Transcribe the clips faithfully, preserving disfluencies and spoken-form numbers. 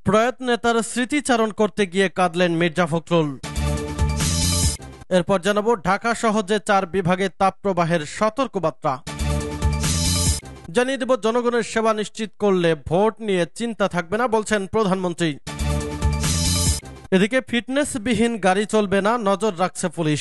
প্রয়াত নেতার স্মৃতিচারণ করতে গিয়ে কাঁদলেন মির্জা ফখরুল। এরপর জানাবো ঢাকা সহ যে চার বিভাগে তাপপ্রবাহের সতর্কবার্তা। জানিয়ে দেব জনগণের সেবা নিশ্চিত করলে ভোট নিয়ে চিন্তা থাকবে না বলছেন প্রধানমন্ত্রী। এদিকে ফিটনেসবিহীন গাড়ি চলবে না, নজর রাখছে পুলিশ।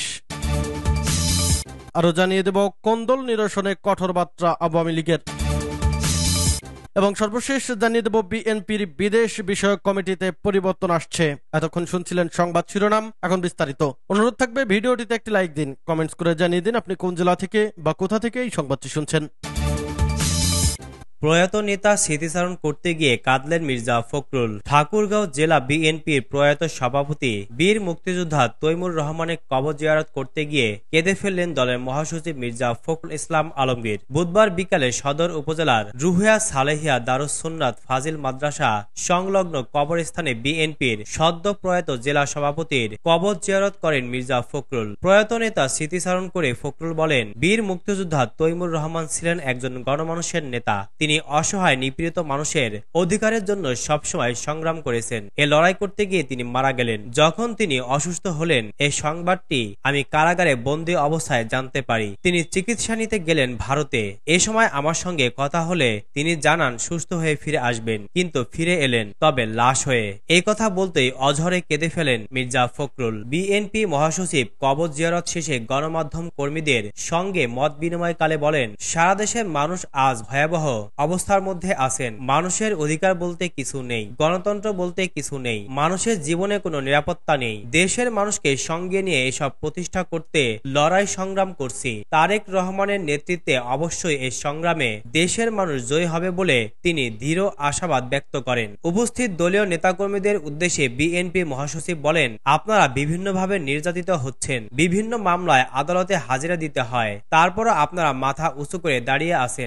আরো জানিয়ে দেব কোন্দল নিরসনে কঠোর বার্তা আওয়ামী লীগের। এবং সর্বশেষ জানিয়ে দেব বিএনপির বিদেশ বিষয়ক কমিটিতে পরিবর্তন আসছে। এতক্ষণ শুনছিলেন সংবাদ শিরোনাম, এখন বিস্তারিত। অনুরোধ থাকবে ভিডিওটিতে একটি লাইক দিন, কমেন্টস করে জানিয়ে দিন আপনি কোন জেলা থেকে বা কোথা থেকে এই সংবাদটি শুনছেন। প্রয়াত নেতা স্মৃতিচারণ করতে গিয়ে কাঁদলেন মির্জা ফখরুল। ঠাকুরগাঁও জেলা বিএনপির প্রয়াত সভাপতি বীর মুক্তিযোদ্ধা তৈমুর রহমানের কবর জিয়ারত করতে গিয়ে কেঁদে ফেললেন দলের মহাসচিব মির্জা ফখরুল ইসলাম আলমগীর। বুধবার বিকালে সদর উপজেলার রুহিয়া সালেহিয়া দারুস সুন্নাত ফাজিল মাদ্রাসা সংলগ্ন কবরস্থানে বিএনপির সদ্য প্রয়াত জেলা সভাপতির কবর জিয়ারত করেন মির্জা ফখরুল। প্রয়াত নেতা স্মৃতিচারণ করে ফখরুল বলেন, বীর মুক্তিযোদ্ধা তৈমুর রহমান ছিলেন একজন গণমানুষের নেতা। তিনি অসহায় নিপীড়িত মানুষের অধিকারের জন্য সবসময় সংগ্রাম করেছেন। এ লড়াই করতে গিয়ে তিনি মারা গেলেন। যখন তিনি অসুস্থ হলেন, এই সংবাদটি আমি কারাগারে বন্দী অবস্থায় জানতে পারি। তিনি চিকিৎসা নিতে গেলেন ভারতে। এ সময় আমার সঙ্গে কথা হলে তিনি জানান সুস্থ হয়ে ফিরে আসবেন, কিন্তু ফিরে এলেন তবে লাশ হয়ে। এই কথা বলতেই অঝরে কেঁদে ফেলেন মির্জা ফখরুল। বিএনপি মহাসচিব কবর জিয়ারত শেষে গণমাধ্যম কর্মীদের সঙ্গে মত বিনিময়কালে বলেন, সারা দেশের মানুষ আজ ভয়াবহ অবস্থার মধ্যে আছেন। মানুষের অধিকার বলতে কিছু নেই, গণতন্ত্র বলতে কিছু নেই, মানুষের জীবনে কোনো নিরাপত্তা নেই। দেশের মানুষকে সঙ্গে নিয়ে এসব প্রতিষ্ঠা করতে লড়াই সংগ্রাম করছি। তারেক রহমানের নেতৃত্বে অবশ্যই এই সংগ্রামে দেশের মানুষ জয়ী হবে বলে তিনি দৃঢ় আশাবাদ ব্যক্ত করেন। উপস্থিত দলীয় নেতাকর্মীদের উদ্দেশ্যে বিএনপি মহাসচিব বলেন, আপনারা বিভিন্নভাবে নির্যাতিত হচ্ছেন, বিভিন্ন মামলায় আদালতে হাজিরা দিতে হয়, তারপরও আপনারা মাথা উঁচু করে দাঁড়িয়ে আছেন।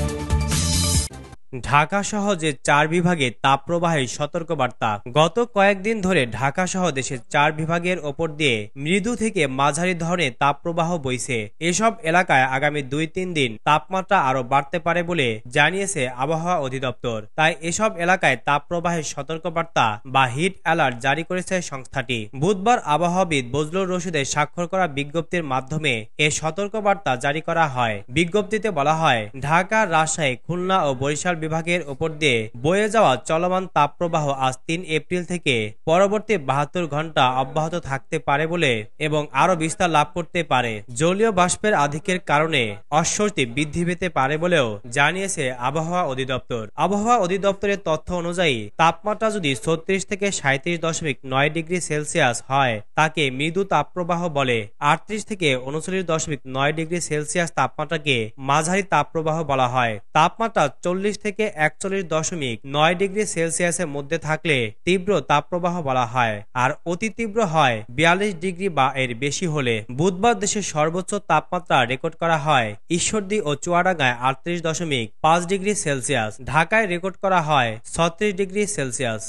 ঢাকা সহ যে চার বিভাগে তাপপ্রবাহের সতর্কবার্তা। গত কয়েকদিন ধরে ঢাকা সহ দেশের চার বিভাগের ওপর দিয়ে মৃদু থেকে মাঝারি ধরনের তাপপ্রবাহ বইছে। এসব এলাকায় আগামী দুই তিন দিন তাপমাত্রা আরো বাড়তে পারে বলে জানিয়েছে আবহাওয়া অধিদপ্তর। তাই এসব এলাকায় তাপপ্রবাহের সতর্কবার্তা বা হিট অ্যালার্ট জারি করেছে সংস্থাটি। বুধবার আবহাওয়াবিদ বজলুর রশিদের স্বাক্ষর করা বিজ্ঞপ্তির মাধ্যমে এ সতর্কবার্তা জারি করা হয়। বিজ্ঞপ্তিতে বলা হয়, ঢাকা, রাজশাহী, খুলনা ও বরিশাল বিভাগের উপর দিয়ে বয়ে যাওয়া চলমান তাপপ্রবাহ আজ তিন এপ্রিল থেকে পরবর্তী বাহাত্তর ঘন্টা অব্যাহত থাকতে পারে বলে এবং আরো বিস্তার লাভ করতে পারে। জলীয় বাষ্পের আধিক্যের কারণে অস্বস্তি বৃদ্ধি পেতে পারে বলেও জানিয়েছে আবহাওয়া অধিদপ্তর। আবহাওয়া অধিদপ্তরের তথ্য অনুযায়ী তাপমাত্রা যদি ছত্রিশ থেকে সাঁত্রিশ দশমিক নয় ডিগ্রি সেলসিয়াস হয় তাকে মৃদু তাপপ্রবাহ বলে। আটত্রিশ থেকে উনচল্লিশ দশমিক নয় ডিগ্রি সেলসিয়াস তাপমাত্রাকে মাঝারি তাপপ্রবাহ বলা হয়। তাপমাত্রা চল্লিশ থেকে একচল্লিশ দশমিক নয় ডিগ্রি সেলসিয়াসের মধ্যে থাকলে তীব্র তাপপ্রবাহ বলা হয়, আর অতি তীব্র হয় বিয়াল্লিশ ডিগ্রি বা এর বেশি হলে। বুধবার দেশের সর্বোচ্চ তাপমাত্রা রেকর্ড করা হয় ঈশ্বরদী ও চুয়াডাঙ্গায় আটত্রিশ দশমিক পাঁচ ডিগ্রি সেলসিয়াস। ঢাকায় রেকর্ড করা হয় ছত্রিশ ডিগ্রি সেলসিয়াস।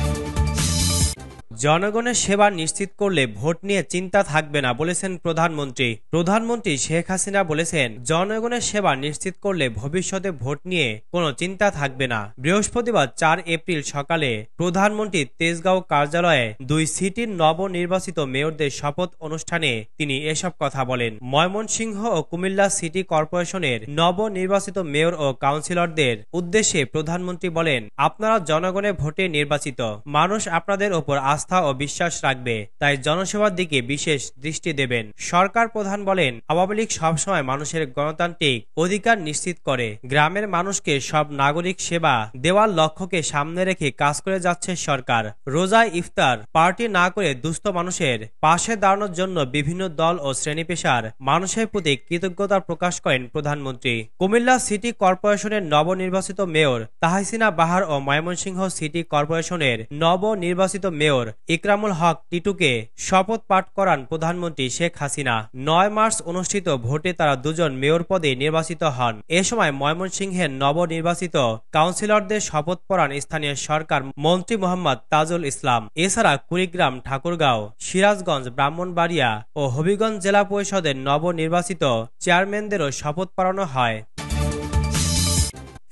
জনগণের সেবা নিশ্চিত করলে ভোট নিয়ে চিন্তা থাকবে না বলেছেন প্রধানমন্ত্রী। প্রধানমন্ত্রী শেখ হাসিনা বলেছেন, জনগণের সেবা নিশ্চিত করলে ভবিষ্যতে ভোট নিয়ে কোনো চিন্তা থাকবে না। বৃহস্পতিবার চার এপ্রিল সকালে প্রধানমন্ত্রী তেজগাঁও কার্যালয়ে দুই সিটির নবনির্বাচিত মেয়রদের শপথ অনুষ্ঠানে তিনি এসব কথা বলেন। ময়মনসিংহ ও কুমিল্লা সিটি কর্পোরেশনের নবনির্বাচিত মেয়র ও কাউন্সিলরদের উদ্দেশ্যে প্রধানমন্ত্রী বলেন, আপনারা জনগণের ভোটে নির্বাচিত, মানুষ আপনাদের ওপর আস্থা ও বিশ্বাস রাখবে, তাই জনসেবার দিকে বিশেষ দৃষ্টি দেবেন। সরকার প্রধান বলেন, আওয়ামী লীগ সবসময় মানুষের গণতান্ত্রিক অধিকার নিশ্চিত করে গ্রামের মানুষকে সব নাগরিক সেবা দেওয়ার লক্ষ্যকে সামনে রেখে কাজ করে যাচ্ছে সরকার। রোজায় ইফতার পার্টি না করে দুস্থ মানুষের পাশে দাঁড়ানোর জন্য বিভিন্ন দল ও শ্রেণী পেশার মানুষের প্রতি কৃতজ্ঞতা প্রকাশ করেন প্রধানমন্ত্রী। কুমিল্লা সিটি কর্পোরেশনের নবনির্বাচিত মেয়র তাহসিনা বাহার ও ময়মনসিংহ সিটি কর্পোরেশনের নবনির্বাচিত মেয়র ইকরামুল হক টিটুকে শপথ পাঠ করান প্রধানমন্ত্রী শেখ হাসিনা। নয় মার্চ অনুষ্ঠিত ভোটে তারা দুজন মেয়র পদে নির্বাচিত হন। এ সময় ময়মনসিংহের নবনির্বাচিত কাউন্সিলরদের শপথ পড়ান স্থানীয় সরকার মন্ত্রী মোহাম্মদ তাজুল ইসলাম। এছাড়া কুড়িগ্রাম, ঠাকুরগাঁও, সিরাজগঞ্জ, ব্রাহ্মণবাড়িয়া ও হবিগঞ্জ জেলা পরিষদের নবনির্বাচিত চেয়ারম্যানদেরও শপথ পড়ানো হয়।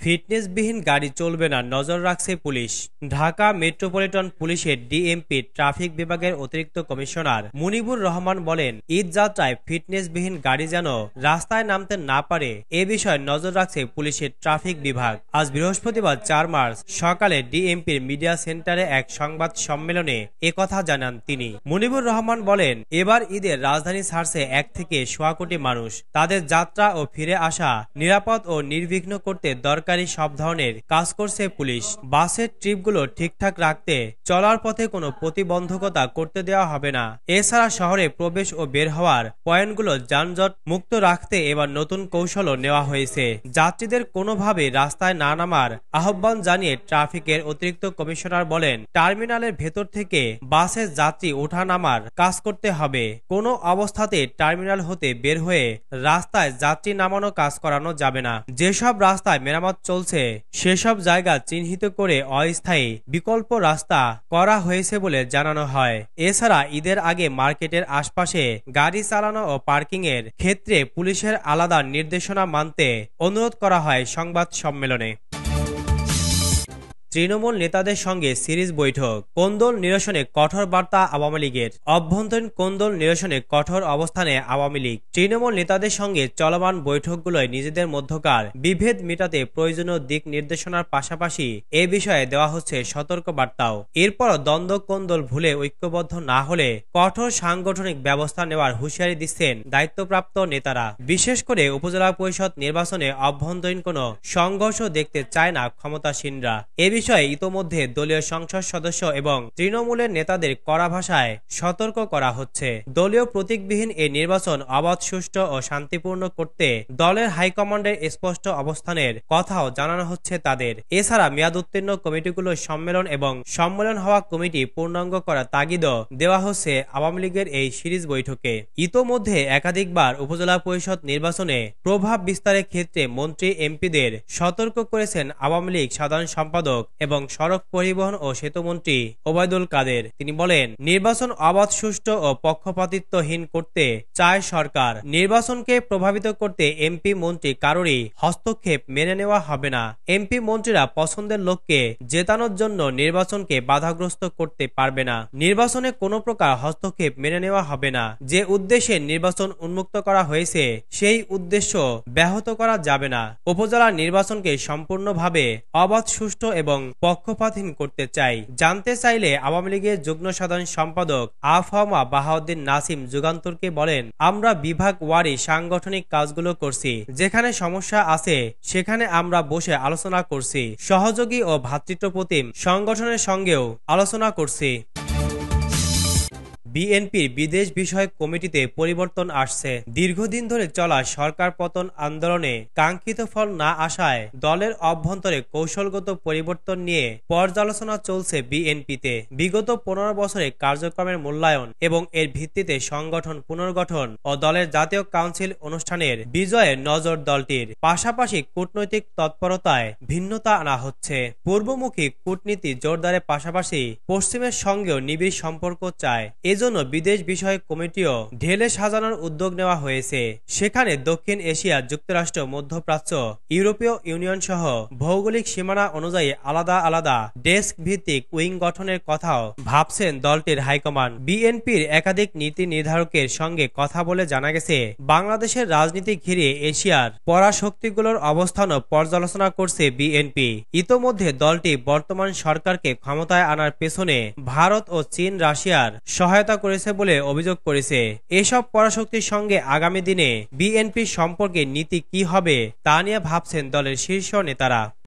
ফিটনেসবিহীন গাড়ি চলবে না, নজর রাখছে পুলিশ। ঢাকা মেট্রোপলিটন পুলিশের ডিএমপি ট্রাফিক বিভাগের অতিরিক্ত কমিশনার মুনিবুর রহমান বলেন, ঈদ যাত্রায় ফিটনেসবিহীন গাড়ি যেন রাস্তায় নামতে না পারে এ বিষয়ে নজর রাখছে পুলিশের ট্রাফিক বিভাগ। আজ বৃহস্পতিবার চার মার্চ সকালে ডিএমপির মিডিয়া সেন্টারে এক সংবাদ সম্মেলনে একথা জানান তিনি। মুনিবুর রহমান বলেন, এবার ঈদের রাজধানী ছাড়ছে এক থেকে সোয়া কোটি মানুষ। তাদের যাত্রা ও ফিরে আসা নিরাপদ ও নির্বিঘ্ন করতে দরকারি সব ধরনের কাজ করছে পুলিশ। বাসের ট্রিপগুলো ঠিকঠাক রাখতে চলার পথে কোনো প্রতিবন্ধকতা করতে দেওয়া হবে না। এছাড়া শহরে প্রবেশ ও বের হওয়ার পয়েন্টগুলো যানজট মুক্ত রাখতে এবার নতুন কৌশলও নেওয়া হয়েছে। যাত্রীদের কোনোভাবে রাস্তায় না নামার আহ্বান জানিয়ে ট্রাফিকের অতিরিক্ত কমিশনার বলেন, টার্মিনালের ভেতর থেকে বাসের যাত্রী ওঠা নামার কাজ করতে হবে। কোনো অবস্থাতে টার্মিনাল হতে বের হয়ে রাস্তায় যাত্রী নামানো কাজ করানো যাবে না। যেসব রাস্তায় মেরামত চলছে সেসব জায়গা চিহ্নিত করে অস্থায়ী বিকল্প রাস্তা করা হয়েছে বলে জানানো হয়। এছাড়া ঈদের আগে মার্কেটের আশপাশে গাড়ি চালানো ও পার্কিং এর ক্ষেত্রে পুলিশের আলাদা নির্দেশনা মানতে অনুরোধ করা হয় সংবাদ সম্মেলনে। তৃণমূল নেতাদের সঙ্গে সিরিজ বৈঠক, কোন্দল নিরসনে কঠোর বার্তা আওয়ামী লীগের। অভ্যন্তরীণ কোন্দল নিরসনে কঠোর অবস্থানে আওয়ামী লীগ। তৃণমূল নেতাদের সঙ্গে চলমান বৈঠকগুলোয় নিজেদের মধ্যকার বিভেদ মেটাতে প্রয়োজনীয় দিক নির্দেশনার পাশাপাশি এ বিষয়ে দেওয়া হচ্ছে সতর্ক বার্তাও। এরপরও দ্বন্দ্ব কোন্দল ভুলে ঐক্যবদ্ধ না হলে কঠোর সাংগঠনিক ব্যবস্থা নেওয়ার হুঁশিয়ারি দিচ্ছেন দায়িত্বপ্রাপ্ত নেতারা। বিশেষ করে উপজেলা পরিষদ নির্বাচনে অভ্যন্তরীণ কোনো সংঘর্ষ দেখতে চায় না ক্ষমতাসীনরা। এ বিষয়ে ইতোমধ্যে দলীয় সংসদ সদস্য এবং তৃণমূলের নেতাদের কড়া ভাষায় সতর্ক করা হচ্ছে। দলীয় প্রতীকবিহীন এই নির্বাচন অবাধ, সুষ্ঠু ও শান্তিপূর্ণ করতে দলের হাইকমান্ডের স্পষ্ট অবস্থানের কথাও জানানো হচ্ছে তাদের। এছাড়া মেয়াদ উত্তীর্ণ কমিটিগুলোর সম্মেলন এবং সম্মেলন হওয়া কমিটি পূর্ণাঙ্গ করা তাগিদও দেওয়া হচ্ছে আওয়ামী লীগের এই সিরিজ বৈঠকে। ইতোমধ্যে একাধিকবার উপজেলা পরিষদ নির্বাচনে প্রভাব বিস্তারের ক্ষেত্রে মন্ত্রী এমপিদের সতর্ক করেছেন আওয়ামী লীগ সাধারণ সম্পাদক এবং সড়ক পরিবহন ও সেতুমন্ত্রী ওবায়দুল কাদের। তিনি বলেন, নির্বাচন অবাধ, সুষ্ঠু ও পক্ষপাতিত্বহীন করতে চায় সরকার। নির্বাচনকে প্রভাবিত করতে এমপি মন্ত্রী কারোরই হস্তক্ষেপ মেনে নেওয়া হবে না। এমপি মন্ত্রীরা পছন্দের লোককে জেতানোর জন্য নির্বাচনকে বাধাগ্রস্ত করতে পারবে না। নির্বাচনে কোনো প্রকার হস্তক্ষেপ মেনে নেওয়া হবে না। যে উদ্দেশ্যে নির্বাচন উন্মুক্ত করা হয়েছে সেই উদ্দেশ্য ব্যাহত করা যাবে না। উপজেলা নির্বাচনকে সম্পূর্ণভাবে অবাধ, সুষ্ঠু এবং পক্ষপাতহীন করতে চাই। জানতে চাইলে আওয়ামী লীগের যুগ্ম সাধারণ সম্পাদক আফহামা বাহাউদ্দিন নাসিম যুগান্তরকে বলেন, আমরা বিভাগ ওয়ারি সাংগঠনিক কাজগুলো করছি। যেখানে সমস্যা আছে সেখানে আমরা বসে আলোচনা করছি। সহযোগী ও ভ্রাতৃত্বপ্রতিম সংগঠনের সঙ্গেও আলোচনা করছি। বিএনপির বিদেশ বিষয়ক কমিটিতে পরিবর্তন আসছে। দীর্ঘদিন ধরে চলা সরকার পতন আন্দোলনে কাঙ্ক্ষিত ফল না আসায় দলের অভ্যন্তরে কৌশলগত পরিবর্তন নিয়ে পর্যালোচনা চলছে বিএনপিতে। বিগত পনেরো বছরে কার্যক্রমের মূল্যায়ন এবং এর ভিত্তিতে সংগঠন পুনর্গঠন ও দলের জাতীয় কাউন্সিল অনুষ্ঠানের বিজয়ে নজর দলটির। পাশাপাশি কূটনৈতিক তৎপরতায় ভিন্নতা আনা হচ্ছে। পূর্বমুখী কূটনীতি জোরদারের পাশাপাশি পশ্চিমের সঙ্গেও নিবিড় সম্পর্ক চায়। জন্য বিদেশ বিষয়ক কমিটিও ঢেলে সাজানোর উদ্যোগ নেওয়া হয়েছে। সেখানে দক্ষিণ এশিয়া, যুক্তরাষ্ট্র, মধ্যপ্রাচ্য, ইউরোপীয় ইউনিয়ন সহ ভৌগোলিক সীমানা অনুযায়ী আলাদা আলাদা ডেস্ক ভিত্তিক উইং গঠনের কথাও ভাবছেন দলটির হাইকমান্ড। বিএনপির একাধিক নীতি নির্ধারকের সঙ্গে কথা বলে জানা গেছে, বাংলাদেশের রাজনীতি ঘিরে এশিয়ার পরাশক্তিগুলোর অবস্থানও পর্যালোচনা করছে বিএনপি। ইতোমধ্যে দলটি বর্তমান সরকারকে ক্ষমতায় আনার পেছনে ভারত ও চীন, রাশিয়ার সহায়তা করেছে বলে অভিযোগ করেছে। এসব পরাশক্তির সঙ্গে আগামী দিনে বিএনপির সম্পর্কে নীতি কি হবে তা নিয়ে ভাবছেন দলের শীর্ষ নেতারা।